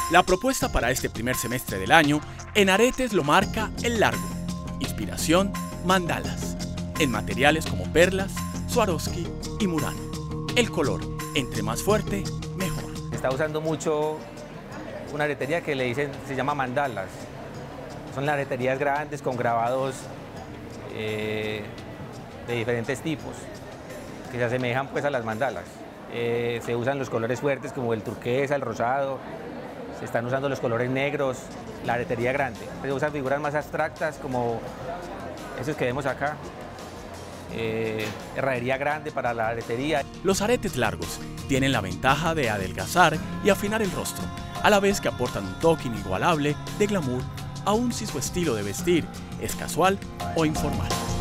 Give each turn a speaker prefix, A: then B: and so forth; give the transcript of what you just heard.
A: La propuesta para este primer semestre del año en aretes lo marca el largo. Inspiración, mandalas. En materiales como perlas, Swarovski y Murano. El color, entre más fuerte, mejor.
B: Se está usando mucho una aretería que se llama mandalas. Son las areterías grandes con grabados de diferentes tipos que se asemejan pues a las mandalas. Se usan los colores fuertes como el turquesa, el rosado, se están usando los colores negros, la aretería grande. Se usan figuras más abstractas como esos que vemos acá, herradería grande para la aretería.
A: Los aretes largos tienen la ventaja de adelgazar y afinar el rostro, a la vez que aportan un toque inigualable de glamour, aun si su estilo de vestir es casual o informal.